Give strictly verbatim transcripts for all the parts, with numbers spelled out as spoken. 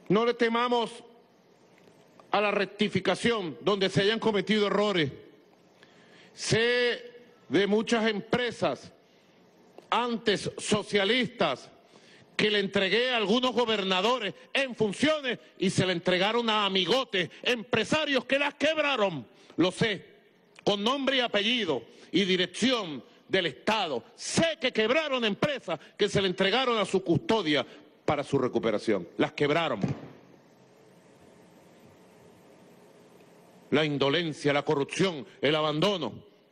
No le temamos a la rectificación donde se hayan cometido errores. Sé de muchas empresas antes socialistas que le entregué a algunos gobernadores en funciones y se le entregaron a amigotes, empresarios que las quebraron. Lo sé, con nombre y apellido y dirección del Estado. Sé que quebraron empresas que se le entregaron a su custodia para su recuperación. Las quebraron. La indolencia, la corrupción, el abandono.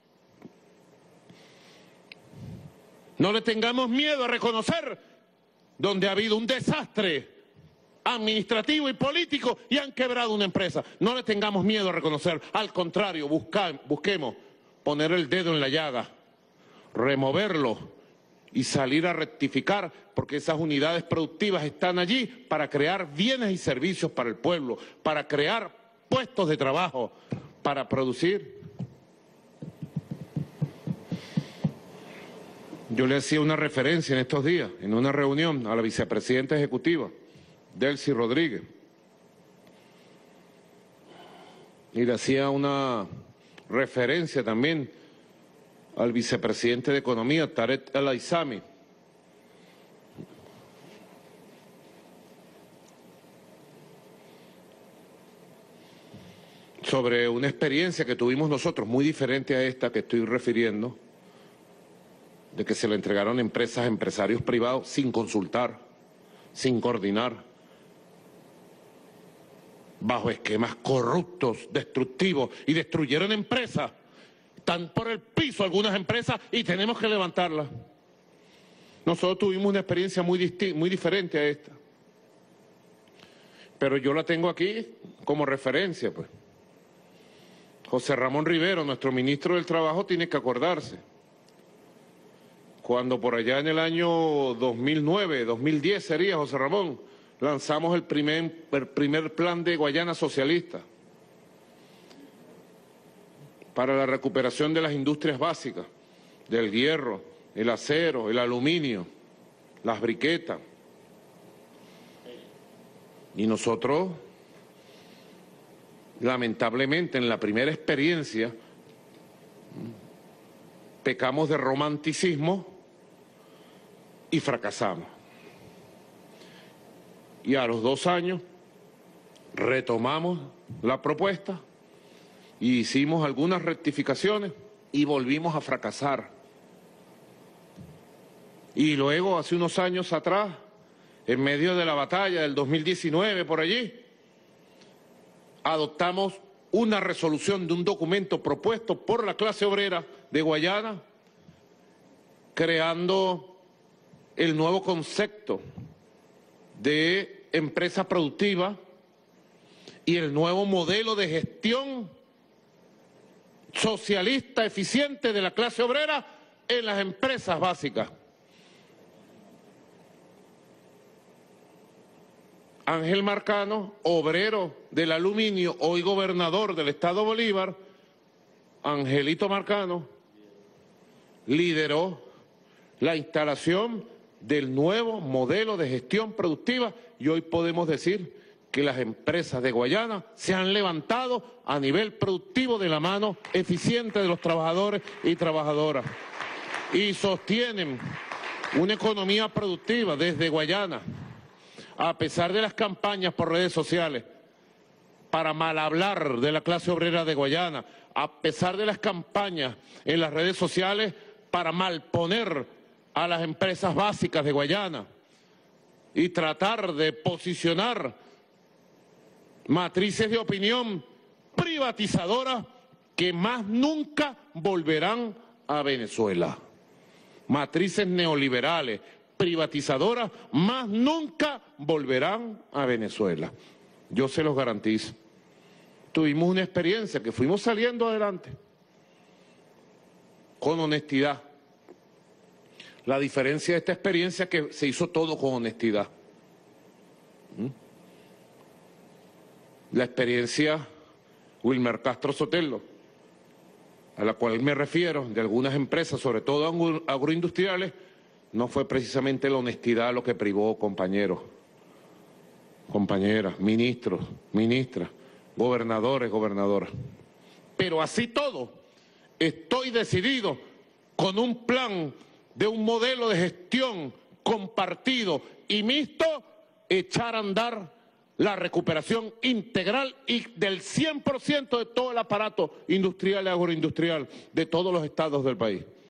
No le tengamos miedo a reconocer donde ha habido un desastre administrativo y político y han quebrado una empresa. No le tengamos miedo a reconocer, al contrario, busca, busquemos poner el dedo en la llaga, removerlo y salir a rectificar, porque esas unidades productivas están allí para crear bienes y servicios para el pueblo, para crear puestos de trabajo, para producir. Yo le hacía una referencia en estos días, en una reunión, a la vicepresidenta ejecutiva, Delcy Rodríguez, y le hacía una referencia también al vicepresidente de Economía, Tarek El Aissami. Sobre una experiencia que tuvimos nosotros, muy diferente a esta que estoy refiriendo, de que se le entregaron empresas a empresarios privados sin consultar, sin coordinar, bajo esquemas corruptos, destructivos, y destruyeron empresas. Están por el piso algunas empresas y tenemos que levantarlas. Nosotros tuvimos una experiencia muy, disti- muy diferente a esta. Pero yo la tengo aquí como referencia, pues. José Ramón Rivero, nuestro ministro del Trabajo, tiene que acordarse. Cuando por allá en el año dos mil nueve, dos mil diez sería, José Ramón, lanzamos el primer, el primer plan de Guayana socialista para la recuperación de las industrias básicas, del hierro, el acero, el aluminio, las briquetas. Y nosotros, lamentablemente, en la primera experiencia, pecamos de romanticismo y fracasamos. Y a los dos años retomamos la propuesta y hicimos algunas rectificaciones y volvimos a fracasar. Y luego, hace unos años atrás, en medio de la batalla del dos mil diecinueve, por allí, adoptamos una resolución de un documento propuesto por la clase obrera de Guayana, creando el nuevo concepto de empresa productiva y el nuevo modelo de gestión socialista eficiente de la clase obrera en las empresas básicas. Ángel Marcano, obrero del aluminio, hoy gobernador del estado Bolívar, Angelito Marcano, lideró la instalación del nuevo modelo de gestión productiva y hoy podemos decir que las empresas de Guayana se han levantado a nivel productivo de la mano eficiente de los trabajadores y trabajadoras y sostienen una economía productiva desde Guayana, a pesar de las campañas por redes sociales para mal hablar de la clase obrera de Guayana, a pesar de las campañas en las redes sociales para malponer a las empresas básicas de Guayana y tratar de posicionar matrices de opinión privatizadoras que más nunca volverán a Venezuela. Matrices neoliberales, privatizadoras, más nunca volverán a Venezuela. Yo se los garantizo. Tuvimos una experiencia que fuimos saliendo adelante con honestidad. La diferencia de esta experiencia es que se hizo todo con honestidad. ¿Mm? La experiencia Wilmer Castro Sotelo, a la cual me refiero, de algunas empresas, sobre todo agroindustriales, no fue precisamente la honestidad lo que privó, compañeros. compañeras, ministros, ministras, gobernadores, gobernadoras. Pero así todo, estoy decidido con un plan de un modelo de gestión compartido y mixto, echar a andar la recuperación integral y del cien por ciento de todo el aparato industrial y agroindustrial de todos los estados del país.